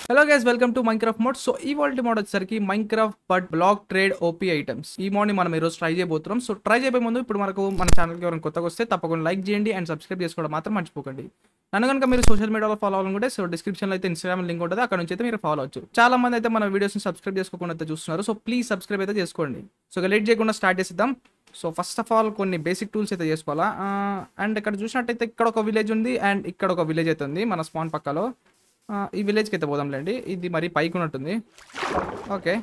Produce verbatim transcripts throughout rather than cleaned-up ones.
Hello guys, welcome to Minecraft mod. So ఈ వాల్టి mod వచ్చేసరికి Minecraft but block trade OP items. ఈ mod ని మనం ఈరోజు ట్రై చేయబోతున్నాం. సో ట్రై చేయబోయే ముందు ఇప్పుడు మనకు మన ఛానల్కి ఎవరైనా కొత్తగా వస్తే తప్పకుండా లైక్ చేయండి అండ్ సబ్స్క్రైబ్ చేసుకోవడం మాత్రం మర్చిపోకండి. నన్ను కనుక మీరు సోషల్ మీడియాలో ఫాలో అవ్వాలనుకుంటే సో డిస్క్రిప్షన్లో అయితే ఇన్స్టాగ్రామ్ లింక్ ఉంటుంది, అక్కడ నుంచి అయితే మీరు ఫాలో అవచ్చు. చాలా మంది అయితే మన వీడియోస్ని సబ్స్క్రైబ్ చేసుకోకుండా అయితే చూస్తున్నారు. సో ప్లీజ్ సబ్స్క్రైబ్ అయితే చేసుకోండి. సో ఇక లేట్ చేయకుండా స్టార్ట్ చేసిద్దాం. సో ఫస్ట్ ఆఫ్ ఆల్ కొన్ని బేసిక్ టూల్స్ అయితే చేసుకోవాలా. అండ్ ఇక్కడ చూసినట్టయితే ఇక్కడ ఒక విలేజ్ ఉంది అండ్ ఇక్కడ ఒక విలేజ్ అయితే ఉంది మన స్పాన్ పక్కలో. ఈ విలేజ్కి అయితే పోదాంలేండి, ఇది మరి పైకి ఉన్నట్టుంది. ఓకే,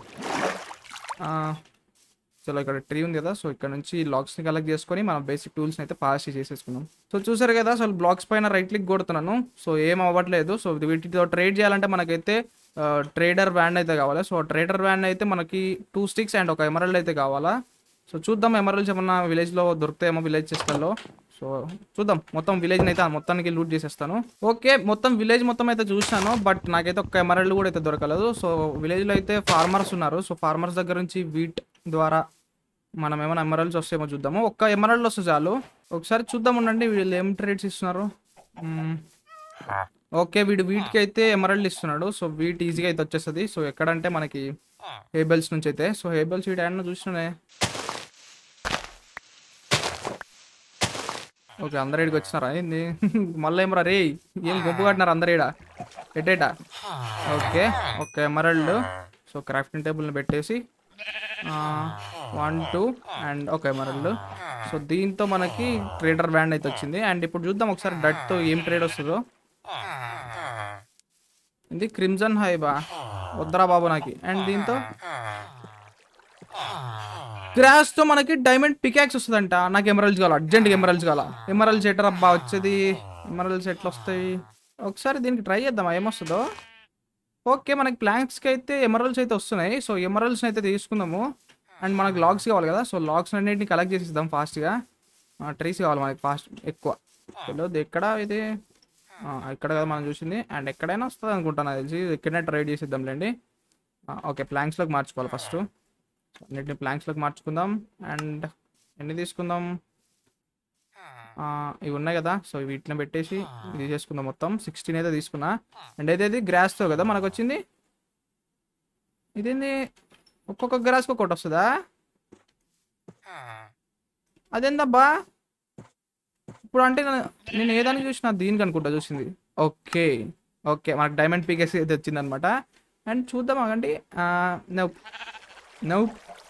చలో ఇక్కడ ట్రీ ఉంది కదా, సో ఇక్కడ నుంచి లాగ్స్ని కలెక్ట్ చేసుకొని మనం బేసిక్ టూల్స్ని అయితే పాస్ చేసేసుకున్నాం. సో చూసారు కదా, అసలు బ్లాక్స్ పైన రైట్ క్లిక్ కొడుతున్నాను, సో ఏం అవ్వట్లేదు. సో వీటితో ట్రేడ్ చేయాలంటే మనకైతే ట్రేడర్ వ్యాన్ అయితే కావాలి. సో ట్రేడర్ వ్యాన్ అయితే మనకి టూ స్టిక్స్ అండ్ ఒక ఎమరల్డ్ అయితే కావాలా. సో చూద్దాం ఎమరల్డ్స్ ఏమన్నా విలేజ్లో దొరుకుతాయేమో, విలేజ్ చెస్టల్లో. సో చూద్దాం, మొత్తం విలేజ్ని అయితే మొత్తానికి లూట్ చేసేస్తాను. ఓకే, మొత్తం విలేజ్ మొత్తం అయితే చూసాను, బట్ నాకైతే ఒక్క ఎమరల్డ్ కూడా అయితే దొరకలేదు. సో విలేజ్లో అయితే ఫార్మర్స్ ఉన్నారు. సో ఫార్మర్స్ దగ్గర నుంచి వీట్ ద్వారా మనం ఏమైనా ఎమరల్డ్స్ వస్తాయేమో చూద్దాము. ఒక్క ఎమరల్డ్ వస్తే చాలు. ఒకసారి చూద్దాం ఉండండి, వీళ్ళు ఏం ట్రేడ్స్ ఇస్తున్నారు. ఓకే, వీడు వీటికి అయితే ఎమరల్డ్ ఇస్తున్నాడు. సో వీట్ ఈజీగా అయితే వచ్చేస్తుంది. సో ఎక్కడంటే మనకి హేబెల్స్ నుంచి అయితే. సో హేబెల్స్ వీటి ఆయన చూసినానే. ఓకే, అందరు ఇడికి వచ్చినారా ఏంది? మళ్ళీ ఏమరా రే, ఏం గుంపు కట్టినారు అందరు ఈడ ఎటేటా. ఓకే, ఒక ఎమరల్డ్. సో క్రాఫ్టింగ్ టేబుల్ని పెట్టేసి వన్ టూ అండ్ ఒక ఎమరల్డ్. సో దీంతో మనకి ట్రేడర్ బ్యాండ్ అయితే వచ్చింది. అండ్ ఇప్పుడు చూద్దాం ఒకసారి డట్తో ఏం ట్రేడ్ వస్తుందో. ఇది క్రిమ్జన్ హైబా వద్దరా బాబు నాకి. అండ్ దీంతో గ్రాస్ తో మనకి డైమండ్ పికాక్స్ వస్తుందంట. నాకు ఎమరల్డ్స్ కావాలి, అర్జెంట్గా ఎమరల్డ్స్ కావాలా. ఎమరల్డ్స్ ఎటర్ అబ్బా వచ్చేది, ఎమరల్డ్స్ ఎట్లా వస్తాయి? ఒకసారి దీనికి ట్రై చేద్దామా ఏమొస్తుందో. ఓకే, మనకి ప్లాంక్స్కి అయితే ఎమరల్డ్స్ అయితే వస్తున్నాయి. సో ఎమరల్డ్స్ని అయితే తీసుకుందాము. అండ్ మనకు లాగ్స్ కావాలి కదా, సో లాగ్స్ అన్నింటిని కలెక్ట్ చేసిద్దాం ఫాస్ట్గా. ట్రీస్ కావాలి మనకి ఫాస్ట్ ఎక్కువ. తెలియదు ఎక్కడ ఇది, ఇక్కడ కదా మనం చూసింది. అండ్ ఎక్కడైనా వస్తుంది అనుకుంటాను తెలిసి, ఎక్కడైనా ట్రై చేసిద్దాంలేండి. ఓకే, ప్లాంక్స్లోకి మార్చుకోవాలి ఫస్ట్. అన్నిటిని ప్లాంక్స్లోకి మార్చుకుందాం. అండ్ ఎన్ని తీసుకుందాం, ఇవి ఉన్నాయి కదా, సో వీటిని పెట్టేసి ఇది చేసుకుందాం. మొత్తం సిక్స్టీన్ అయితే తీసుకున్నా. అండ్ అయితే గ్రాస్తో కదా మనకు వచ్చింది. ఇదేంది, ఒక్కొక్క గ్రాస్కి ఒక్కొక్కటి వస్తుందా? అదేందబ్బా ఇప్పుడు అంటే నేను ఏదానికి చూసినా దీనికి అనుకుంటా చూసింది. ఓకే ఓకే, మనకు డైమండ్ పీకెస్ అయితే వచ్చింది అనమాట. అండ్ చూద్దాం ఆగండి. Now now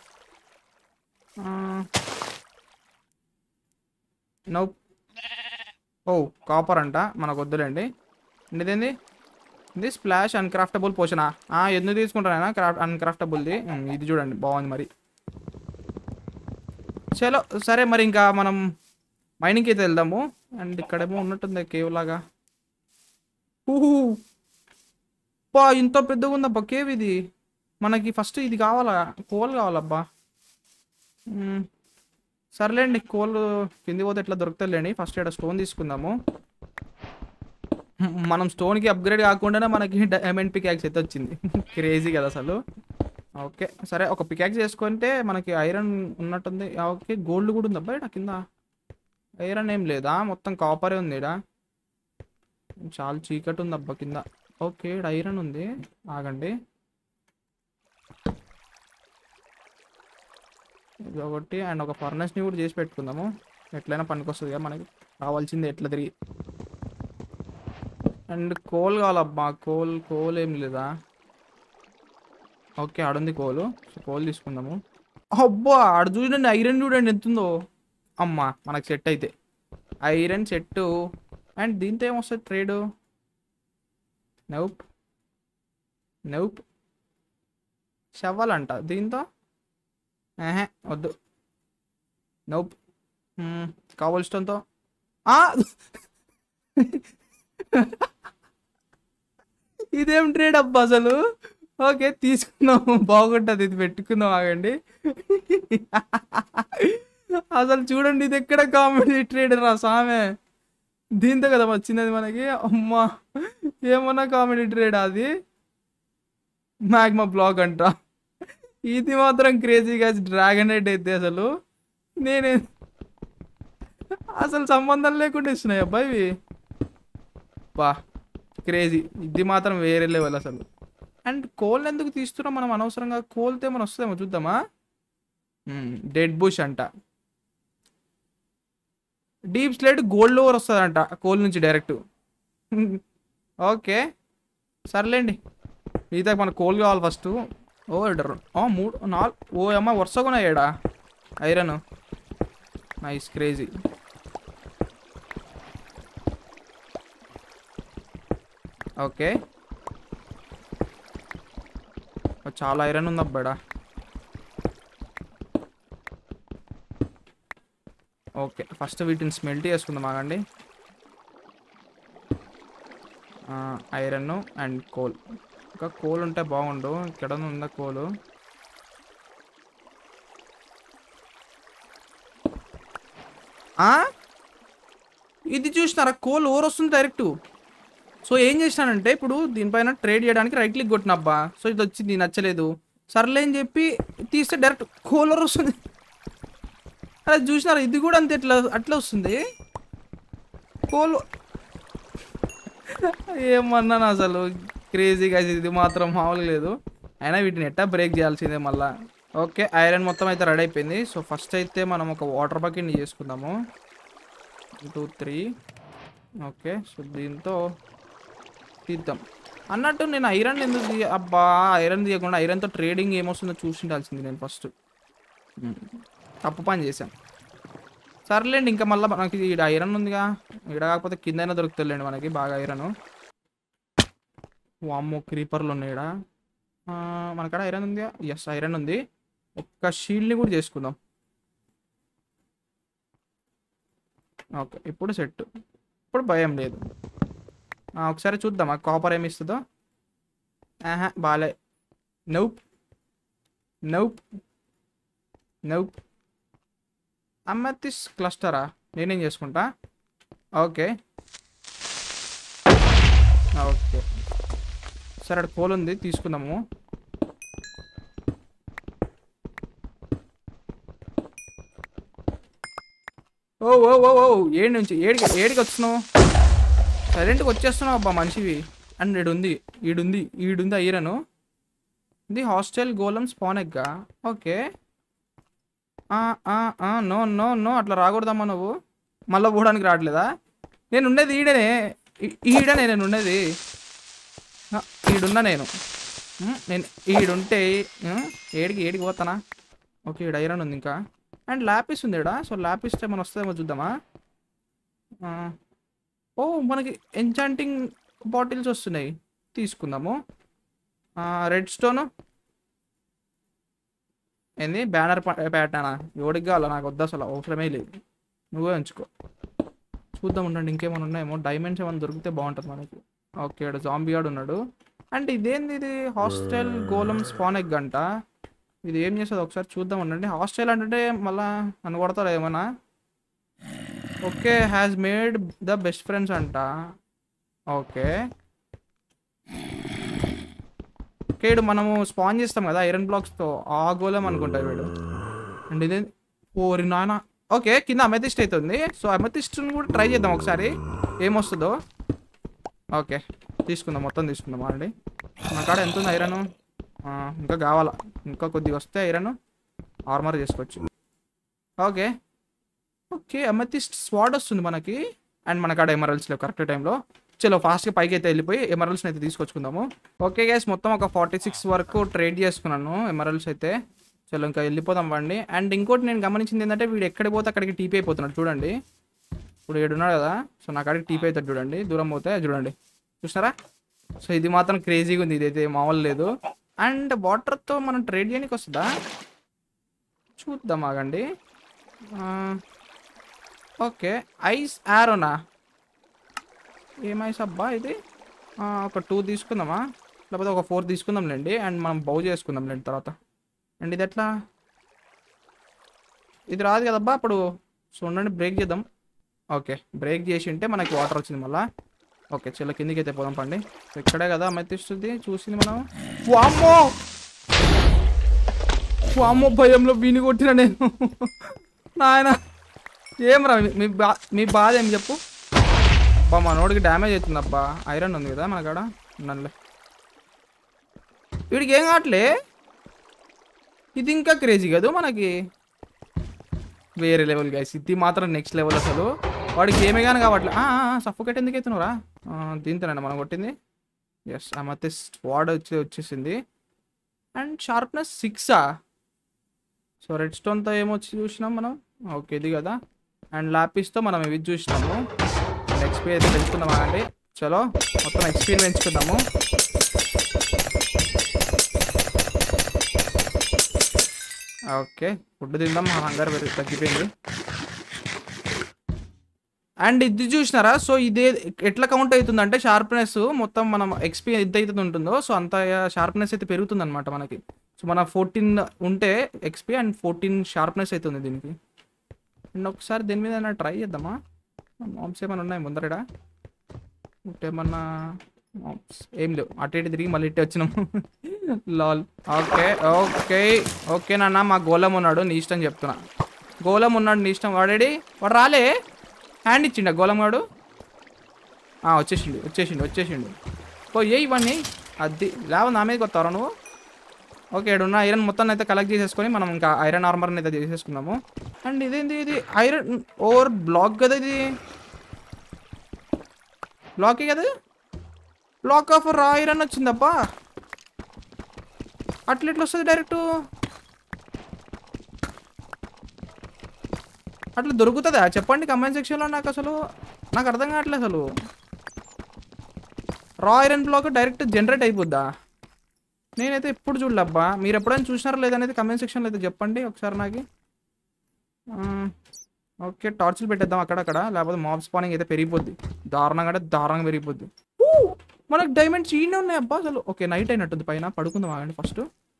now oh copper అంట, మనకు వద్దులేండి. అండ్ ఇదేంది, ఇది స్ప్లాష్ అన్క్రాఫ్టబుల్ పోషనా. ఎందుకు తీసుకుంటానైనా క్రాఫ్ట్ అన్క్రాఫ్టబుల్ది. ఇది చూడండి బాగుంది మరి. చలో సరే, మరి ఇంకా మనం మైనింగ్కి అయితే వెళ్దాము. అండ్ ఇక్కడేమో ఉన్నట్టుంది కేవ్ లాగా. ఊహూ బా, ఇంత పెద్దగా ఉందబ్బా కేవ్ ఇది. మనకి ఫస్ట్ ఇది కావాలా, కోల్ కావాలబ్బా. సర్లేండి, కోల్ కింది పోతే ఎట్లా దొరుకుతాయిలేండి. ఫస్ట్ ఇక్కడ స్టోన్ తీసుకుందాము. మనం స్టోన్కి అప్గ్రేడ్ కాకుండానే మనకి డైమండ్ పికాక్స్ అయితే వచ్చింది. క్రేజీ కదా అసలు. ఓకే సరే, ఒక పికాక్స్ చేసుకుంటే మనకి ఐరన్ ఉన్నట్టుంది. ఓకే, గోల్డ్ కూడా ఉందబ్బా ఇక్కడ కింద. ఐరన్ ఏం లేదా, మొత్తం కాపరే ఉంది ఇక్కడ. చాలా చీకటి ఉందబ్బా కింద. ఓకే, ఇక్కడ ఐరన్ ఉంది, ఆగండి. ఇది ఒకటి అండ్ ఒక ఫర్నెస్ని కూడా చేసి పెట్టుకుందాము. ఎట్లయినా పనికి వస్తుంది కదా మనకి, కావాల్సింది ఎట్లా తిరిగి. అండ్ కోల్ కావాలబ్బా, కోల్ కోల్ ఏం లేదా. ఓకే, ఆడుంది కోలు, సో కోల్ తీసుకుందాము. అబ్బా ఆడ చూడండి, ఐరన్ చూడండి ఎంత ఉందో. అమ్మా మనకు సెట్ అయితే ఐరన్ సెట్టు. అండ్ దీంతో ఏమొస్తుంది ట్రేడు. నౌప్ నౌప్ షవ్వాలంట దీంతో. ఏహే వద్దు, నౌప్. కావల్స్టోన్తో ఇదేం ట్రేడ్ అబ్బా అసలు. ఓకే తీసుకుందాం, బాగుంటుంది ఇది, పెట్టుకుందాం ఆగండి. అసలు చూడండి, ఇది ఎక్కడ కామెడీ ట్రేడ్ రా సామె. దీంతో కదా వచ్చింది అది మనకి. అమ్మా ఏమన్నా కామెడీ ట్రేడ్ అది. మ్యాగ్మా బ్లాక్ అంట, ఇది మాత్రం క్రేజీగా. డ్రాగన్ హెడ్ అయితే అసలు నేనే అసలు సంబంధం లేకుండా ఇస్తున్నాయి అబ్బాయి ఇవి. బా క్రేజీ, ఇది మాత్రం వేరే లెవెల్ అసలు. అండ్ కోల్ ఎందుకు తీస్తున్నాం మనం అనవసరంగా? కోల్తే మనం వస్తుందేమో చూద్దామా. డెడ్ బుష్ అంట. డీప్ స్లేట్ గోల్డ్ ఓవర్ వస్తుందంట కోల్ నుంచి డైరెక్ట్. ఓకే సర్లేండి. మిగతా మన కోల్ కావాలి ఫస్ట్. ఓ మూడు నాలుగు ఓ అమ్మ వరుసగా ఏడా ఐరన్. Nice crazy. ఓకే చాలా ఐరన్ ఉంది అబ్బాడా. ఓకే ఫస్ట్ వీటిని స్మెల్ట్ చేసుకుందాం ఆగండి. Iron and coal. ఇంకా కోల్ ఉంటే బాగుండు. ఇక్కడ ఉందా కోలు? ఇది చూసినారా కోల్ ఓవర్ వస్తుంది డైరెక్ట్. సో ఏం చేసినానంటే ఇప్పుడు దీనిపైన ట్రేడ్ చేయడానికి రైట్ క్లిక్ కొట్టినబ్బా. సో ఇది వచ్చింది నచ్చలేదు, సర్లే అని చెప్పి తీస్తే డైరెక్ట్ కోల్ ఓవర్ వస్తుంది. అలా చూసినారా ఇది కూడా అంతే ఎట్లా అట్లా వస్తుంది కోల్. ఏమన్నాను అసలు క్రేజీగా. ఇది మాత్రం మామూలుగా లేదు. అయినా వీటిని ఎట్టా బ్రేక్ చేయాల్సిందే మళ్ళా. ఓకే ఐరన్ మొత్తం అయితే రెడీ అయిపోయింది. సో ఫస్ట్ అయితే మనం ఒక వాటర్ బకెట్ని చేసుకుందాము. Two three okay. సో దీంతో తీద్దాం అన్నట్టు. నేను ఐరన్ ఎందుకు తీ అబ్బా ఐరన్ తీయకుండా ఐరన్తో ట్రేడింగ్ ఏమొస్తుందో చూసిండాల్సింది నేను ఫస్ట్. తప్పు పని చేశాను. సర్లేండి ఇంకా మళ్ళీ మనకి ఇక్కడ ఐరన్ ఉందిగా. ఇక్కడ కాకపోతే కిందైనా దొరుకుతుందిలేండి మనకి బాగా ఐరన్. వామ్మో క్రీపర్లు ఉన్నాయి ఇక్కడ. మనకాడ ఐరన్ ఉందిగా. ఎస్ ఐరన్ ఉంది. ఒక్క షీల్డ్ని కూడా చేసుకుందాం. ఓకే ఇప్పుడు సెట్. ఇప్పుడు భయం లేదు. ఒకసారి చూద్దామా కాపర్ ఏమి ఇస్తుందో. ఆహా బాలే. Nope nope nope. అమెథిస్ట్ క్లస్టరా? నేనేం చేసుకుంటా. ఓకే ఓకే సరే అక్కడ కోల్ ఉంది తీసుకుందాము. ఓ ఓ ఓ ఓ ఏడు నుంచి ఏడికి ఏడికి వస్తున్నావు? సైలెంట్గా వచ్చేస్తున్నావు అబ్బా మనిషివి. అండ్ ఈడుంది ఈడుంది ఈడుంది ఐరను. ఇది హాస్టల్ గోలం స్పాన్ ఎగ్గా. ఓకే నో నో నో అట్లా రాకూడదమ్మా నువ్వు. మళ్ళీ పోవడానికి రావట్లేదా? నేను ఉండేది ఈడనే ఈడనే నేను ఉండేది. ఈడున్నా నేను. నేను ఈడుంటే ఏడికి ఏడికి పోతానా? ఓకే ఈడ ఐరన్ ఉంది ఇంకా. అండ్ ల్యాపిస్ ఉంది ఇక్కడ. సో ల్యాపిస్ మనం వస్తుందేమో చూద్దామా. ఓ మనకి ఎంచాంటింగ్ బాటిల్స్ వస్తున్నాయి తీసుకుందాము. రెడ్ స్టోను ఏంది బ్యానర్ ప్యాటర్నా? ఎవడికి కావాలా? నాకు వద్దు అసలు అవసరమే లేదు. నువ్వే ఉంచుకో. చూద్దాం ఉండండి ఇంకేమైనా ఉన్నాయేమో. డైమండ్స్ ఏమైనా దొరికితే బాగుంటుంది మనకి. ఓకే ఇక్కడ జాంబీ గాడు ఉన్నాడు. అంటే ఇదేంది ఇది? హాస్టల్ గోలం స్పాన్ ఎగ్ అంట. ఇది ఏం చేస్తుంది ఒకసారి చూద్దాం ఉండండి. హాస్టల్ అంటే మళ్ళా నన్ను కొడతారా ఏమన్నా? Okay has made the best friends అంట. ఓకే ఓకే ఇడు మనము స్పాన్ చేస్తాం కదా ఐరన్ బ్లాక్స్తో. ఆ గోళం అనుకుంటా వీడు. అండ్ ఇదే ఓరి నాయన. ఓకే కింద అమెథిస్ట్ అవుతుంది. సో అమెథిస్ట్ని కూడా ట్రై చేద్దాం ఒకసారి ఏమొస్తుందో. ఓకే తీసుకుందాం మొత్తం తీసుకుందాం. ఆల్రెడీ మన కాడ ఎంత ఉంది ఐరన్? ఇంకా కావాలా? ఇంకా కొద్దిగా వస్తే ఐరన్ ఆర్మర్ చేసుకోవచ్చు. ఓకే ఓకే అమెథిస్ట్ స్వాడ్ వస్తుంది మనకి. అండ్ మన కాడ ఎమరల్స్ లేవు కరెక్ట్ టైంలో. చలో ఫాస్ట్గా పైకి అయితే వెళ్ళిపోయి ఎమరల్స్ని అయితే తీసుకొచ్చుకుందాము. ఓకే గైస్ మొత్తం ఒక ఫార్టీ సిక్స్ వరకు ట్రేడ్ చేసుకున్నాను ఎమరల్స్ అయితే. చలో ఇంకా వెళ్ళిపోదాం వాడిని. అండ్ ఇంకోటి నేను గమనించింది ఏంటంటే వీడు ఎక్కడికి పోతే అక్కడికి టీపీ అయిపోతున్నాడు చూడండి. ఇప్పుడు ఏడున్నాడు కదా. సో నాకు అక్కడికి టీపీ అవుతాడు చూడండి. దూరం పోతే చూడండి చూసినారా. సో ఇది మాత్రం క్రేజీగా ఉంది. ఇదైతే మామూలు లేదు. అండ్ వాటర్తో మనం ట్రేడ్ చేయడానికి వస్తుందా చూద్దాం ఆగండి. ఓకే ఐస్ ఆరోనా? ఏం ఐస్ అబ్బా ఇది? ఒక టూ తీసుకుందామా లేకపోతే ఒక ఫోర్ తీసుకుందాంలేండి. అండ్ మనం బౌ చేసుకుందాంలేండి తర్వాత. అండ్ ఇది ఎట్లా? ఇది రాదు కదబ్బా అప్పుడు. సో ఉండండి బ్రేక్ చేద్దాం. ఓకే బ్రేక్ చేసి ఉంటే మనకి వాటర్ వచ్చింది మళ్ళా. ఓకే చిల్ల కిందికి అయితే పోదాం పండి. ఇక్కడే కదా అమెథిస్ట్ చూసింది మనం. వామ్మో వామ్మో భయంలో వీని కొట్టినా నేను. నాయన ఏం రా మీ బా మీ బాధ ఏం చెప్పు. అబ్బా మా నోడికి డ్యామేజ్ అవుతుంది అబ్బా. ఐరన్ ఉంది కదా మన కాడ. నల్లే వీడికి ఏం కావట్లే. ఇది ఇంకా క్రేజీ కదా మనకి. వేరే లెవెల్ గైస్, ఇది మాత్రం నెక్స్ట్ లెవెల్ అసలు. వాడికి ఏమే కానీ కావట్లే. సఫోకేట్ ఎందుకు అవుతున్నావురా? దీంతోనండి మనం కొట్టింది. ఎస్, ఆ మధ్య స్వాడ్ వచ్చి వచ్చేసింది. అండ్ షార్ప్నెస్ సిక్సా? సో రెడ్ స్టోన్తో ఏమొచ్చి చూసినాం మనం. ఓకే, ఇది కదా. అండ్ లాపిస్తో మనం ఇవి చూసినాము. ఎక్స్పీ అయితే పెంచుకుందామా అండి. చలో మొత్తం ఎక్స్పీని పెంచుకుందాము. ఓకే, ఫుడ్ తిందాం. మా హంగర్ తగ్గిపోయింది. అండ్ ఇది చూసినారా? సో ఇదే ఎట్లా కౌంట్ అవుతుంది అంటే షార్ప్నెస్ మొత్తం మనం ఎక్స్పీ ఎంత అయితే ఉంటుందో సో అంత షార్ప్నెస్ అయితే పెరుగుతుంది అనమాట మనకి. సో మన ఫోర్టీన్ ఉంటే ఎక్స్పీ అండ్ ఫోర్టీన్ షార్ప్నెస్ అవుతుంది దీనికి. అండ్ ఒకసారి దీని మీద ట్రై చేద్దామా? మామ్స్ ఏమైనా ఉన్నాయి ముందరడా? ఇంకేమన్నా ఏం లేవు. అటు ఇటు తిరిగి మళ్ళీ ఇట్టే వచ్చినాము. లాల్. ఓకే ఓకే ఓకే నాన్న, మా గోళం ఉన్నాడు, నీ ఇష్టం చెప్తున్నా. గోళం ఉన్నాడు, నీ ఇష్టం. వాడేడి? వాడు రాలే. హ్యాండ్ ఇచ్చిండ గోళం వాడు. వచ్చేసిండు వచ్చేసిండు వచ్చేసిండు పోయి ఇవన్నీ అది లేవ నా మీద కొత్తారా నువ్వు. ఓకే, ఇడున్న ఐరన్ మొత్తాన్ని అయితే కలెక్ట్ చేసేసుకొని మనం ఇంకా ఐరన్ ఆర్మర్ని అయితే చేసేసుకుందాము. అండ్ ఇదేంటి? ఇది ఐరన్ ఓవర్ బ్లాక్ కదా, ఇది బ్లాకే కదా. బ్లాక్ ఆఫ్ రా ఐరన్ వచ్చిందప్పా. అట్లా ఎట్లా వస్తుంది డైరెక్ట్? అట్లా దొరుకుతుందా చెప్పండి కమెంట్ సెక్షన్లో. నాకు అసలు నాకు అర్థం కావట్లేదు అసలు. Raw iron block direct generate అయిపోద్దా? నేనైతే ఎప్పుడు చూడలేబ్బా. మీరు ఎప్పుడైనా చూసినారా లేదనేది కమెంట్ సెక్షన్లో అయితే చెప్పండి ఒకసారి నాకు. ఓకే, టార్చ్లు పెట్టేద్దాం అక్కడక్కడ, లేకపోతే మాబ్ స్పానింగ్ అయితే పెరిగిపోద్ది. దారుణంగా అంటే దారుణంగా పెరిగిపోద్ది. మనకు డైమండ్స్ ఈయనే ఉన్నాయి అబ్బా అసలు. ఓకే, నైట్ అయినట్టుంది పైన. పడుకుందాం ఆగండి ఫస్ట్.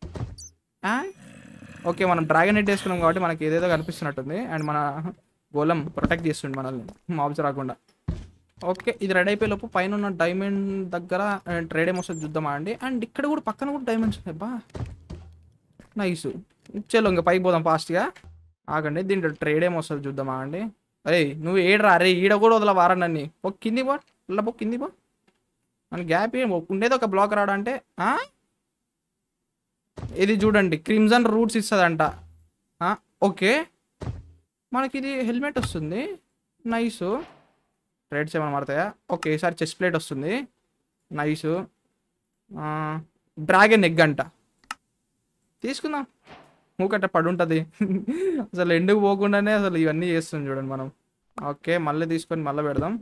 ఓకే, మనం డ్రాగన్ హెడ్ వేసుకున్నాం కాబట్టి మనకి ఏదేదో కనిపిస్తున్నట్టుంది. అండ్ మన గోళం ప్రొటెక్ట్ చేస్తుంది మనల్ని మాబ్స్ రాకుండా. ఓకే, ఇది రెడీ అయిపోయే లోపు పైన ఉన్న డైమండ్ దగ్గర ట్రేడ్ ఏమొస్తుంది చూద్దామా అండి. అండ్ ఇక్కడ కూడా పక్కన కూడా డైమండ్స్ ఉన్నాయి బా. నైస్. చలో ఇంకా పైకి పోదాం ఫాస్ట్గా. ఆగండి, దీంట్లో ట్రేడ్ ఏమొస్తుంది చూద్దామా అండి. అరే నువ్వు ఏడరా? అరే ఈడ కూడా వదల వారా నన్ను. ఒక కింది పో, ఇలా పో కింది పో. మన గ్యాప్ ఏం ఉండేది ఒక బ్లాక్ రాడా అంటే. ఇది చూడండి, క్రిమ్జన్ రూట్స్ ఇస్తుందంట. ఓకే, మనకి ఇది హెల్మెట్ వస్తుంది. నైసు. రేట్స్ ఏమైనా మారుతాయా? ఓకే, ఈసారి చెస్ట్ ప్లేట్ వస్తుంది. నైసు. డ్రాగన్ ఎగ్ అంట, తీసుకుందాం. మూకట్ట పడి ఉంటుంది. అసలు ఎండుకు పోకుండానే అసలు ఇవన్నీ చేస్తుంది చూడండి మనం. ఓకే, మళ్ళీ తీసుకొని మళ్ళీ పెడదాం.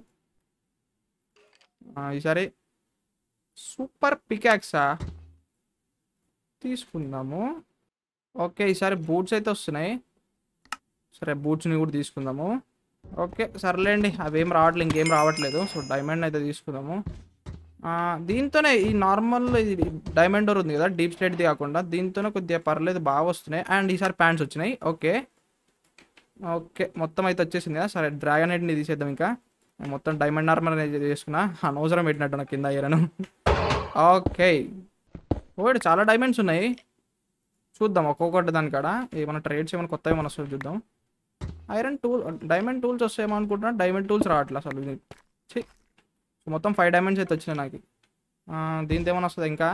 ఈసారి సూపర్ పికాక్సా తీసుకుందాము. ఓకే, ఈసారి బూట్స్ అయితే వస్తున్నాయి. సరే, బూట్స్ని కూడా తీసుకుందాము. ఓకే సర్లేండి, అవేం రావట్లేదు, ఇంకేం రావట్లేదు. సో డైమండ్ అయితే తీసుకుందాము. దీంతోనే ఈ నార్మల్ ఇది డైమండ్ డోర్ ఉంది కదా, డీప్ స్లేట్ది కాకుండా, దీంతోనే కొద్దిగా పర్లేదు బాగా వస్తున్నాయి. అండ్ ఈసారి ప్యాంట్స్ వచ్చినాయి. ఓకే ఓకే మొత్తం అయితే వచ్చేసింది కదా. సరే, డ్రాగన్ హెడ్ని తీసేద్దాం. ఇంకా మొత్తం డైమండ్ ఆర్మర్ అనేది చేసుకున్నా. అనవసరం పెట్టినట్టు నాకు కింద అయ్యాను. ఓకే, ఓడి చాలా డైమండ్స్ ఉన్నాయి. చూద్దాం ఒక్కొక్కటి దానికాడ ఏమైనా ట్రేడ్స్ ఏమైనా కొత్త ఏమైనా వస్తుంది చూద్దాం. ఐరన్ టూల్ డైమండ్ టూల్స్ వస్తాయేమో అనుకుంటున్నా. డైమండ్ టూల్స్ రావట్లేదు అసలు. ఛీ, మొత్తం ఫైవ్ డైమండ్స్ అయితే వచ్చినాయి నాకు. దీంతో ఏమైనా వస్తుంది ఇంకా?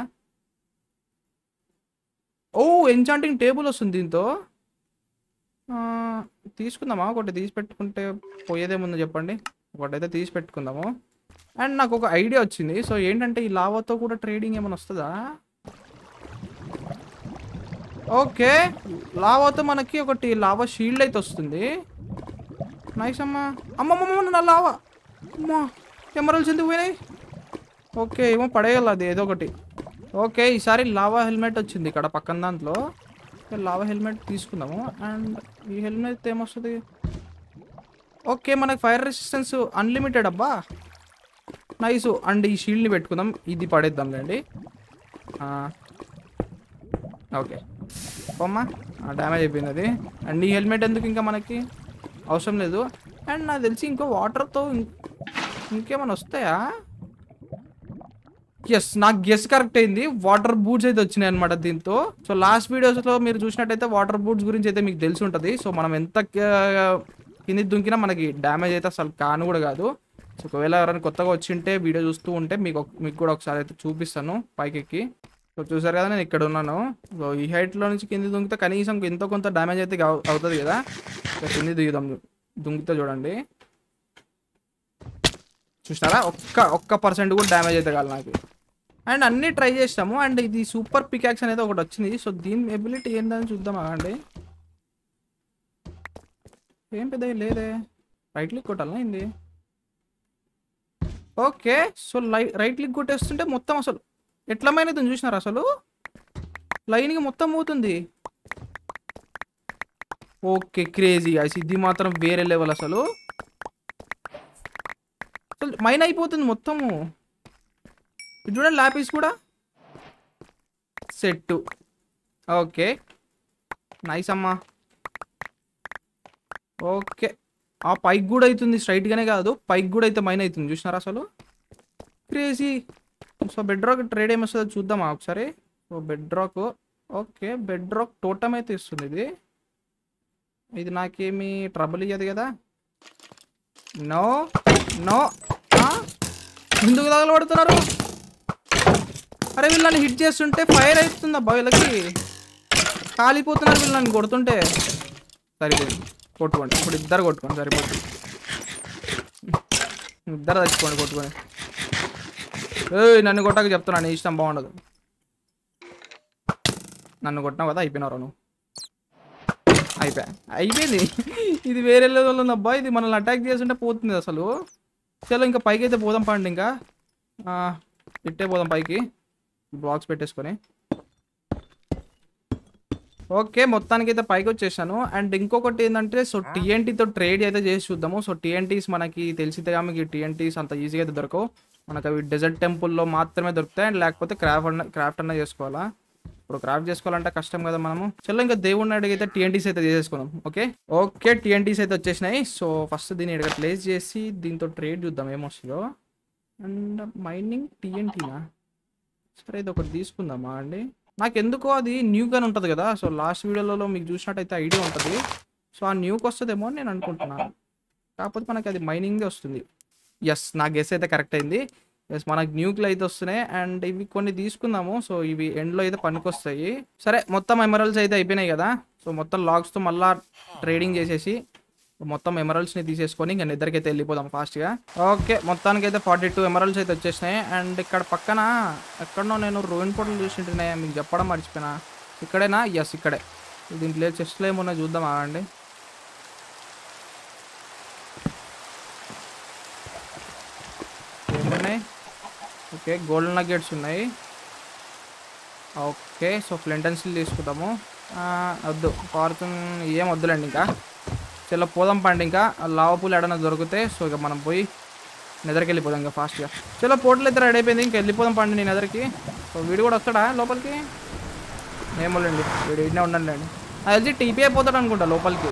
ఓ, ఎన్చాంటింగ్ టేబుల్ వస్తుంది దీంతో. తీసుకుందామా? ఒకటి తీసి పెట్టుకుంటే పోయేదేముందో చెప్పండి. ఒకటైతే తీసి పెట్టుకుందాము. అండ్ నాకు ఒక ఐడియా వచ్చింది. సో ఏంటంటే ఈ లావాతో కూడా ట్రేడింగ్ ఏమైనా వస్తుందా? ఓకే, లావాతో మనకి ఒకటి లావా షీల్డ్ అయితే వస్తుంది. నైస్ అమ్మా. అమ్మమ్మ నా లావా అమ్మా, ఎమరల్స్ ఎందుకు పోయినాయి? ఓకే, ఏమో పడేయాలి అది ఏదో ఒకటి. ఓకే, ఈసారి లావా హెల్మెట్ వచ్చింది ఇక్కడ పక్కన దాంట్లో. లావా హెల్మెట్ తీసుకుందాము. అండ్ ఈ హెల్మెట్ ఏమొస్తుంది? ఓకే, మనకి ఫైర్ రెసిస్టెన్స్ అన్లిమిటెడ్ అబ్బా. నైస్. అండ్ ఈ షీల్డ్ని పెట్టుకుందాం. ఇది పడేద్దాం లేండి. ఓకే అమ్మా, డ్యామేజ్ అయిపోయింది అది. అండ్ ఈ హెల్మెట్ ఎందుకు ఇంకా మనకి అవసరం లేదు. అండ్ నాకు తెలిసి ఇంకో వాటర్తో ఇంకేమైనా వస్తాయా? ఎస్, నాకు గెస్ కరెక్ట్ అయింది. వాటర్ బూట్స్ అయితే వచ్చినాయి అనమాట దీంతో. సో లాస్ట్ వీడియోస్లో మీరు చూసినట్టయితే వాటర్ బూట్స్ గురించి అయితే మీకు తెలిసి ఉంటుంది. సో మనం ఎంత కింది దుంకినా మనకి డ్యామేజ్ అయితే అసలు కాను కూడా కాదు. సో ఒకవేళ ఎవరైనా కొత్తగా వచ్చింటే వీడియో చూస్తూ ఉంటే మీకు మీకు కూడా ఒకసారి అయితే చూపిస్తాను పైకి ఎక్కి. సో చూసారు కదా నేను ఇక్కడ ఉన్నాను. సో ఈ హైట్లో నుంచి కింది దుంకితే కనీసం ఎంతో కొంత డ్యామేజ్ అయితే అవుతుంది కదా. సో కింది దిగుదాం, దుంకితే చూడండి. చూస్తారా ఒక్క ఒక్క పర్సెంట్ కూడా డ్యామేజ్ అయితే కాదు నాకు. అండ్ అన్నీ ట్రై చేసాము. అండ్ ఇది సూపర్ పికాక్స్ అనేది ఒకటి వచ్చింది. సో దీని ఎబిలిటీ ఏంటని చూద్దాం అండి. ఏం పెద్ద లేదే, రైట్ క్లిక్ కొట్టాలా ఏంది? ఓకే సో లై రైట్ క్లిక్ కొట్టేస్తుంటే మొత్తం అసలు ఎట్లమైనది చూసినారు, అసలు లైన్కి మొత్తం పోతుంది. ఓకే క్రేజీ గైస్, ఇది మాత్రం వేరే లెవెల్. అసలు అసలు మైన్ అయిపోతుంది మొత్తము. ఇది చూడండి ల్యాపీస్ కూడా సెట్. ఓకే నైస్ అమ్మా. ఓకే ఆ పైకి కూడా అవుతుంది, స్ట్రైట్గానే కాదు పైకి కూడా అయితే మైన్ అవుతుంది చూసినారా, అసలు crazy. So bedrock trade ఏమొస్తుందో చూద్దామా ఒకసారి. So bedrock, okay bedrock totem అయితే ఇస్తుంది ఇది. ఇది నాకేమి ట్రబుల్ ఇయ్యదు కదా. నో నో ఎందుకు తగలబడుతున్నారు? అరే వీళ్ళని హిట్ చేస్తుంటే ఫైర్ అవుతుంది అబ్బా, వీళ్ళకి కాలిపోతున్నారు వీళ్ళని కొడుతుంటే. సరిపోయింది, కొట్టుకోండి ఇప్పుడు ఇద్దరు కొట్టుకోండి సరిపోతుంది. ఇద్దరు తెచ్చుకోండి కొట్టుకొని. ఏ నన్ను కొట్టాక చెప్తున్నాను, ఇష్టం బాగుండదు. నన్ను కొట్టినావు కదా, అయిపోయినారు నువ్వు. అయిపోయా అయిపోయింది. ఇది వేరే లెవెల్ ఉంది అబ్బా. ఇది మనల్ని అటాక్ చేస్తుంటే పోతుంది అసలు. చలో ఇంకా పైకి అయితే పోదాం పండి. ఇంకా ఇట్టే పోదాం పైకి, బ్లాక్స్ పెట్టేసుకొని. ఓకే మొత్తానికి అయితే పైకి వచ్చేసాను. అండ్ ఇంకొకటి ఏంటంటే సో టీఎన్టీతో ట్రేడ్ అయితే చేసి చూద్దాము. సో టీఎన్టీస్ మనకి తెలిసితే మీకు టీఎన్టీస్ అంత ఈజీగా అయితే దొరకవు. మనకు అవి డెజర్ట్ టెంపుల్లో మాత్రమే దొరుకుతాయి. అండ్ లేకపోతే క్రాఫ్ట్ అన్న క్రాఫ్ట్ అన్న చేసుకోవాలా. ఇప్పుడు క్రాఫ్ట్ చేసుకోవాలంటే కష్టం కదా మనము. చలో ఇంకా దేవుడిని అడిగితే టీఎన్టీస్ అయితే చేసేసుకుందాం. ఓకే ఓకే టీఎన్టీస్ అయితే వచ్చేసినాయి. సో ఫస్ట్ దీన్ని ఇక్కడ ప్లేస్ చేసి దీంతో ట్రేడ్ చూద్దాం ఏమొస్తుందో. అండ్ మైనింగ్ టీఎన్టీనా, సరే ఇది ఒకటి తీసుకుందామా అండి. నాకు ఎందుకో అది న్యూ గన్ ఉంటుంది కదా. సో లాస్ట్ వీడియోలో మీకు చూసినట్టయితే ఐడియా ఉంటుంది. సో ఆ న్యూకి వస్తుందేమో అని నేను అనుకుంటున్నాను. కాకపోతే మనకి అది మైనింగ్దే వస్తుంది. ఎస్ నా గెస్ అయితే కరెక్ట్ అయింది. ఎస్ మనకు న్యూక్లు అయితే వస్తున్నాయి. అండ్ ఇవి కొన్ని తీసుకుందాము. సో ఇవి ఎండ్లో అయితే పనికొస్తాయి. సరే మొత్తం ఎమరల్స్ అయితే అయిపోయినాయి కదా. సో మొత్తం లాగ్స్తో మళ్ళీ ట్రేడింగ్ చేసేసి మొత్తం ఎమరల్స్ని తీసేసుకొని ఇంకా నిద్రకైతే వెళ్ళిపోదాం ఫాస్ట్గా. ఓకే మొత్తానికి అయితే ఫార్టీ టూ ఎమరల్స్ అయితే వచ్చేసినాయి. అండ్ ఇక్కడ పక్కన ఎక్కడనో నేను రోయిన్ పోర్టల్ చూసింటున్నాయి, మీకు చెప్పడం మర్చిపోయినా. ఇక్కడేనా? ఎస్ ఇక్కడే. దీంట్లో చెస్ట్లో ఏమన్నా చూద్దాం ఆగండి. ఏమున్నాయి? ఓకే గోల్డెన్ నగ్గెట్స్ ఉన్నాయి. Okay so flint and steel తీసుకుందాము. వద్దు ఫార్చూన్ ఏం వద్దులేండి. ఇంకా చలో పోదాం పండి. ఇంకా లావ పూలు ఎడన దొరికితే సో ఇక మనం పోయి నిద్రకి వెళ్ళిపోదాం ఇంకా ఫాస్ట్గా. చలో పోర్టల్ అయితే రెడీ అయిపోయింది, ఇంకా వెళ్ళిపోదాం పండి నేను నిద్రకి. సో వీడు కూడా వస్తాడా లోపలికి? ఏమోలేండి వీడు ఇన్నే ఉండండి అండి. అది వచ్చి టీపీ అయిపోతాడు అనుకుంటా లోపలికి.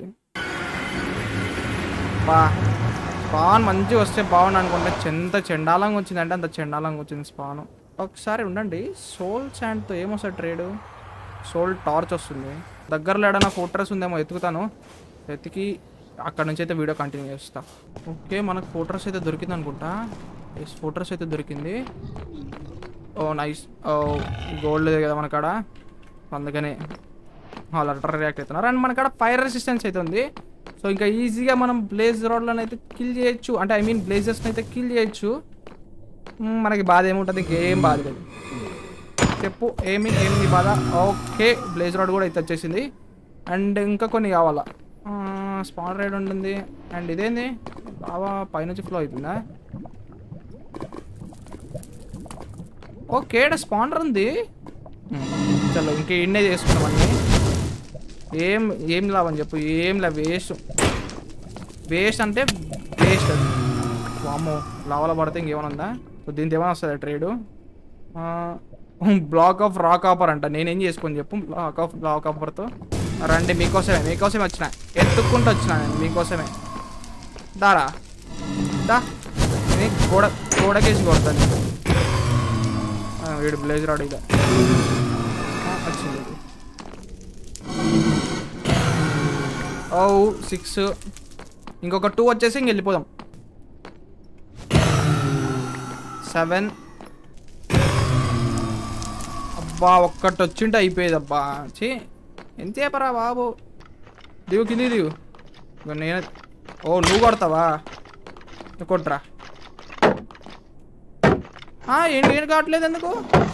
బా స్పాన్ మంచిగా వస్తే బాగుండు అనుకుంటే ఎంత చెండాలంగా వచ్చిందంటే అంత చెండాలంగా వచ్చింది స్పాన్. ఒకసారి ఉండండి. సోల్ శాండ్తో ఏమొస్తుంది ట్రేడ్? సోల్ టార్చ్ వస్తుంది. దగ్గరలో ఏడన్నా ఫోర్ట్రెస్ ఉందేమో ఎత్తుకుతాను. ఎత్తికి అక్కడ నుంచి అయితే వీడియో కంటిన్యూ చేస్తా. ఓకే మనకు ఫోర్ట్రెస్ అయితే దొరికింది అనుకుంటా. ఎస్ ఫోర్ట్రెస్ అయితే దొరికింది. ఓ నైస్. ఓ గోల్డ్ లేదు కదా మనకాడ, అందుకనే వాళ్ళు అల్ట్రా రియాక్ట్ అవుతున్నారు. అండ్ మనకాడ ఫైర్ రెసిస్టెన్స్ అయితే ఉంది. సో ఇంకా ఈజీగా మనం బ్లేజ్ రోడ్లను అయితే కిల్ చేయొచ్చు. అంటే ఐ మీన్ బ్లేజెస్ని అయితే కిల్ చేయొచ్చు. మనకి బాధ ఏముంటుంది? ఇంకేం బాధ లేదు. చెప్పు ఏమి ఏమి బాధ? ఓకే బ్లేజ్ రోడ్ కూడా అయితే వచ్చేసింది. అండ్ ఇంకా కొన్ని కావాలా? స్పాన్ రైడ్ ఉంటుంది. అండ్ ఇదేంది బాగా పైనుంచి ఫ్లో అవుతుందా? ఓకే స్పానర్ ఉంది. చలో ఇంక ఇన్నే చేసుకున్నామండి. ఏం ఏం లాభం చెప్పు? ఏం లే వేస్ట్. వేస్ట్ అంటే వేస్ట్ అది. వామ్మో లావలో పడితే ఇంకేమైనా ఉందా? సో దీంతో ఏమైనా వస్తుంది trade? Block of raw copper అంట. నేనేం చేసుకొని చెప్పు బ్లాక్ ఆఫ్ బ్లాక్ ఆపర్తో. రండి మీకోసమే మీకోసమే వచ్చిన, ఎత్తుక్కుంటూ వచ్చిన నేను మీకోసమే. దారా దా గోడ గోడకేసి కొడతాను. వీడు బ్లేజ్ రాడు ఇక వచ్చింది. ఓ సిక్స్ ఇంకొక టూ వచ్చేసి ఇంక వెళ్ళిపోదాం. సెవెన్ అబ్బా ఒక్కటి వచ్చింటే అయిపోయేది అబ్బా. చే ఎంతసేపరా బాబు. దిగు కింది దిగు. నేను ఓ నువ్వు కొడతావా? కొట్రా. ఏంటి ఏం కావట్లేదు ఎందుకు?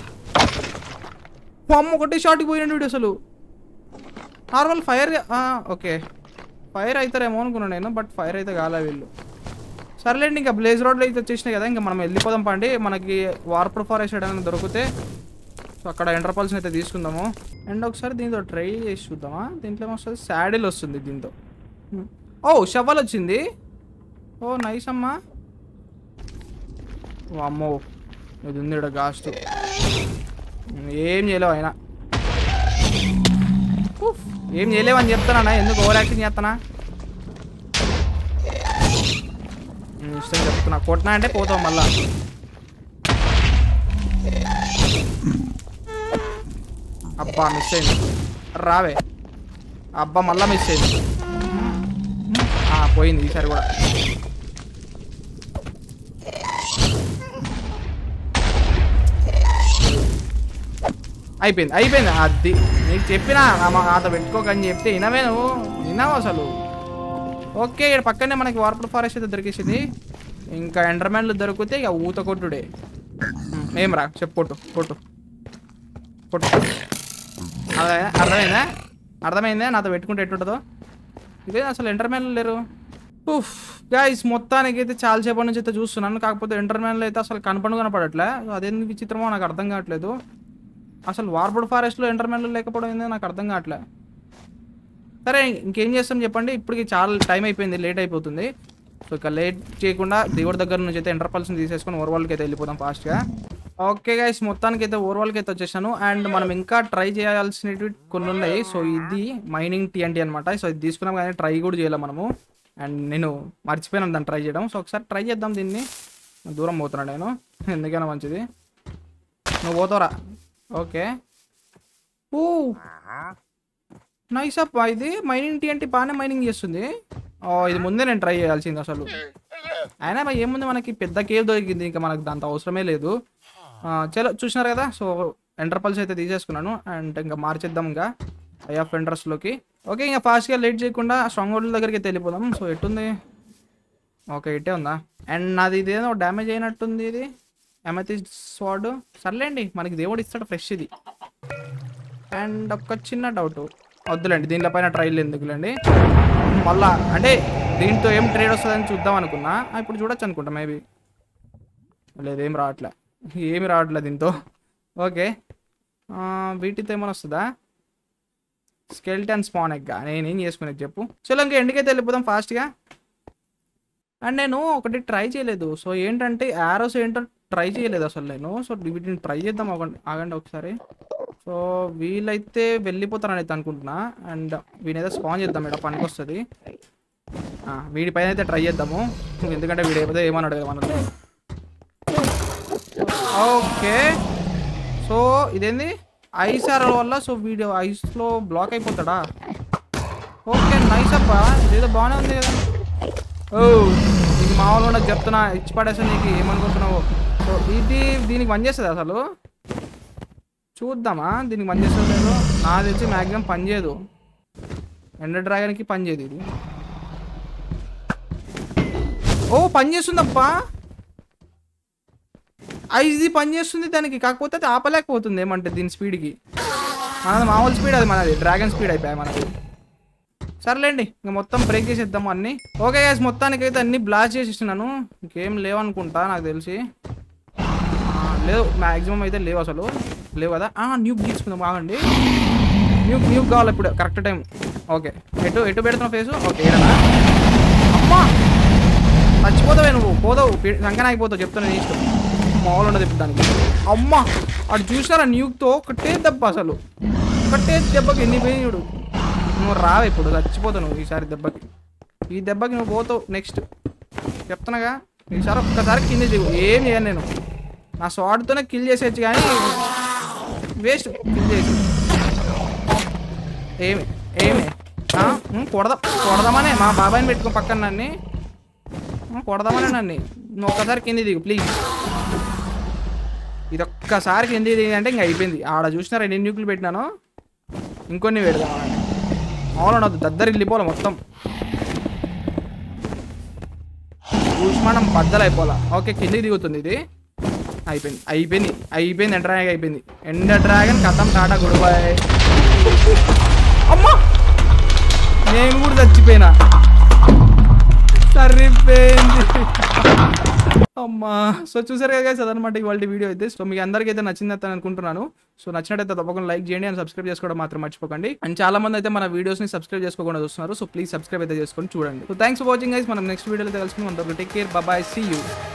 అమ్మ ఒకటి షాట్కి పోయినాడు వీడు అసలు. నార్మల్ ఫైర్ ఓకే ఫైర్ అవుతారేమో అనుకున్నాను నేను, బట్ ఫైర్ అయితే కాలే వీళ్ళు. సర్లేండి ఇంకా బ్లేజ్ రోడ్లు అయితే వచ్చేసినాయి కదా, ఇంకా మనం వెళ్ళిపోదాం పండి. మనకి వార్ ప్రూఫ్ ఫారెస్ట్ ఏదైనా దొరికితే సో అక్కడ ఎంటర్ పల్స్ని అయితే తీసుకుందాము. అండ్ ఒకసారి దీంతో ట్రై చేసి చూద్దామా. దీంట్లో ఏమొస్తుంది? శాడిల్ వస్తుంది దీంతో. ఓ షవల్ వచ్చింది. ఓ నైస్ అమ్మా. అమ్మో ఇది ఉంది ఇక్కడ గాస్ట్. ఏం చేయలేవు అయినా, ఏం చేయలేవని చెప్తానా. ఎందుకు ఓవర్ యాక్టింగ్ చేస్తానా? ఇష్టం చెప్తున్నా. కొట్టినా అంటే పోతాం మళ్ళా. అబ్బా మిస్ అయింది. రావే. అబ్బా మళ్ళా మిస్ అయింది. పోయింది ఈసారి కూడా. అయిపోయింది అయిపోయింది. అది నీకు చెప్పినా నాతో పెట్టుకోకని చెప్తే వినవే నువ్వు? విన్నావు అసలు? ఓకే ఇక్కడ పక్కనే మనకి వార్పర్ ఫారెస్ట్ అయితే దొరికేసింది. ఇంకా ఎండర్మ్యాన్లు దొరికితే ఇక ఊత కొట్టుడే. ఏం రా చెప్పు. కొట్టు కొట్టు కొట్టు. అదే అర్థమైందా? అర్థమైందా నాతో పెట్టుకుంటే ఎట్టుంటుందో? ఇదే అసలు ఎండర్మ్యాన్లు లేరు. ఉఫ్ గైస్ మొత్తానికి అయితే చాలాసేపటి నుంచి అయితే చూస్తున్నాను. కాకపోతే ఎండర్మ్యాన్లు అయితే అసలు కనపడు కనపడట్లే. అదేందుకు విచిత్రమో నాకు అర్థం కావట్లేదు. అసలు వార్పర్ ఫారెస్ట్లో ఎండర్మ్యాన్లు లేకపోవడం ఏందో నాకు అర్థం కావట్లే. సరే ఇంకేం చేస్తాం చెప్పండి. ఇప్పటికి చాలా టైం అయిపోయింది, లేట్ అయిపోతుంది. సో ఇక లేట్ చేయకుండా దేవుడి దగ్గర నుంచి అయితే ఎంటర్ పల్స్ని తీసేసుకొని ఓవర్వాల్కి అయితే వెళ్ళిపోతాం ఫాస్ట్గా. ఓకే గైస్ మొత్తానికి అయితే ఓవర్వాల్కి అయితే వచ్చేసాను. అండ్ మనం ఇంకా ట్రై చేయాల్సినవి కొన్ని ఉన్నాయి. సో ఇది మైనింగ్ టీఎన్టీ అనమాట. సో ఇది తీసుకున్నాం కానీ ట్రై కూడా చేయాలి మనము. అండ్ నేను మర్చిపోయాను దాన్ని ట్రై చేయడం. సో ఒకసారి ట్రై చేద్దాం దీన్ని. దూరం పోతున్నాను నేను, ఎందుకైనా మంచిది. నువ్వు పోతావురా. Okay oh nice up. ఇది మైనింగ్ టీఎన్టీ బాగానే మైనింగ్ చేస్తుంది. ఇది ముందే నేను ట్రై చేయాల్సింది అసలు. అయినా ఏముంది మనకి పెద్ద కేవ్ దొరికింది, ఇంకా మనకు దాంతో అవసరమే లేదు. చలో చూసినారు కదా. సో ఎంటర్ పల్స్ అయితే తీసేసుకున్నాను. అండ్ ఇంకా మార్చేద్దాం ఇంకా ఐ ఆఫ్ ఎంట్రస్లోకి. ఓకే ఇంకా ఫాస్ట్గా లేట్ చేయకుండా స్ట్రాంగ్ హోల్డ్ దగ్గరికి అయితే వెళ్ళిపోదాం. సో ఎట్టుంది? ఓకే ఇట్టే ఉందా. అండ్ నాది ఇదేదో డ్యామేజ్ అయినట్టుంది. ఇది ఎమథిస్ట్ స్వాడ్. సర్లేండి మనకి దేవుడు ఇస్తాడు ఫ్రెష్ ఇది. అండ్ ఒక చిన్న డౌట్, వద్దులేండి దీనిలో పైన ట్రైల్ ఎందుకులేండి. మళ్ళా అంటే దీంతో ఏం ట్రేడ్ వస్తుందని చూద్దాం అనుకున్నా. ఇప్పుడు చూడొచ్చు అనుకుంటా మేబీ. లేదు ఏం రావట్లే, ఏమి రావట్లే దీంతో. ఓకే వీటితో ఏమైనా వస్తుందా? స్కెల్టన్ స్పాన్ ఎగ్గా నేనేం చేసుకునేది చెప్పు. చలో ఇంకా ఎండికైతే వెళ్ళిపోదాం ఫాస్ట్గా. అండ్ నేను ఒకటి ట్రై చేయలేదు. సో ఏంటంటే యారోస్ ఏంటో ట్రై చేయలేదు అసలు నేను. సో వీటిని ట్రై చేద్దాం. ఆగండి ఒకసారి. సో వీళ్ళైతే వెళ్ళిపోతారని అయితే అనుకుంటున్నా. అండ్ వీనైతే స్పాన్ చేద్దాం, ఇక్కడ పనికి వస్తుంది. వీడిపైన అయితే ట్రై చేద్దాము, ఎందుకంటే వీడు అయిపోతే ఏమన్నాడు కదా మనల్ని. ఓకే సో ఇదేంది ఐస్ ఆరో వల్ల. సో వీడియో ఐస్లో బ్లాక్ అయిపోతాడా? ఓకే నైస్ అప్ప, ఇదేదో బాగానే ఉంది కదా. ఓ నీకు మామూలుగా నాకు చెప్తున్నా, ఇచ్చి పడేసా నీకు. ఏమనుకుంటున్నావు? సో ఇది దీనికి పని చేస్తుంది అసలు. చూద్దామా దీనికి పని చేస్తుందో లేదో. నాకు తెలిసి మ్యాక్సిమం పని చేయదు. ఎండర్ డ్రాగన్కి పని చేయదు ఇది. ఓ పని చేస్తుందప్పా, ఐస్ది పని చేస్తుంది దానికి. కాకపోతే అది ఆపలేకపోతుంది ఏమంటే దీని స్పీడ్కి. మనది మామూలు స్పీడ్, అది మనది డ్రాగన్ స్పీడ్ అయిపోయాయి మనది. సర్లేండి ఇంకా మొత్తం బ్రేక్ చేసేద్దాము అన్నీ. ఓకే గైస్ మొత్తానికి అయితే అన్నీ బ్లాస్ట్ చేసేసినాను. ఇంకేం లేవనుకుంటా నాకు తెలిసి. లేవు మ్యాక్సిమం అయితే లేవు అసలు. లేవు కదా. న్యూక్ తీసుకుందాం ఆగండి. న్యూక్ న్యూక్ కావాలి ఇప్పుడు కరెక్ట్ టైం. ఓకే ఎటు ఎటు పెడుతున్నావు ఫేసు? ఓకే ఏడనా. అమ్మా చచ్చిపోతావే నువ్వు, పోతావు సంకనాగిపోతావు చెప్తాను నీ ఇష్టం. మామూలు ఉండదు ఇప్పుడు దానికి. అమ్మ అటు చూసినారా న్యూక్తో ఒకటే దెబ్బ అసలు. ఒకటే దెబ్బకి ఎన్ని పోయి చూడు. నువ్వు రావు ఇప్పుడు, చచ్చిపోతావు నువ్వు ఈసారి దెబ్బకి. ఈ దెబ్బకి నువ్వు పోతావు నెక్స్ట్ చెప్తున్నాగా. ఈసారి ఒక్కసారి కింద దిగు. ఏం చేయను నేను, నా స్వాడ్తోనే కిల్ చేసేయచ్చు కానీ వేస్ట్ కిల్ చేసి. ఏమి ఏమి కొడదాం కొడదామనే మా బాబాయిని పెట్టుకో పక్కన నన్ను. కొడదామనే నన్ను. నువ్వు ఒక్కసారి కింద దిగు ప్లీజ్. ఇది ఒక్కసారికి ఎందుకు అంటే ఇంకా అయిపోయింది. ఆడ చూసినారా ఎన్ని న్యూక్లు పెట్టినాను, ఇంకొన్ని పెడదాం. మామూలు వద్దు, దద్దరి వెళ్ళిపోవాలి మొత్తం. చూసిమానం బద్దలు అయిపోవాలా. ఓకే కిందికి దిగుతుంది ఇది. అయిపోయింది అయిపోయింది అయిపోయింది ఎండ డ్రాగన్ అయిపోయింది. ఎండ డ్రాగన్ కథం టాటా గుడ్ బై. అమ్మా నేను కూడా చచ్చిపోయినా, సరిపోయింది అమ్మా. సో చూసారు కదా గైస్, అదనమాట ఇవాళ వీడియో అయితే. సో మీకు అందరికీ అయితే నచ్చింది అని అనుకుంటున్నాను. సో నచ్చినట్టయితే తప్పకుండా లైక్ చేయండి అండ్ సబ్స్క్రైబ్ చేసుకోవడం మాత్రం మర్చిపోకండి. అండ్ చాలా మంది అయితే మన వీడియోస్ ని సబ్స్క్రైబ్ చేసుకోకుండా చూస్తున్నారు. సో ప్లీజ్ సబ్స్క్రైబ్ అయితే చేసుకొని చూడండి. So thanks for watching guys. మనం నెక్స్ట్ వీడియోలో అయితే కలుసుకుందాం. Take care, bye bye, see you.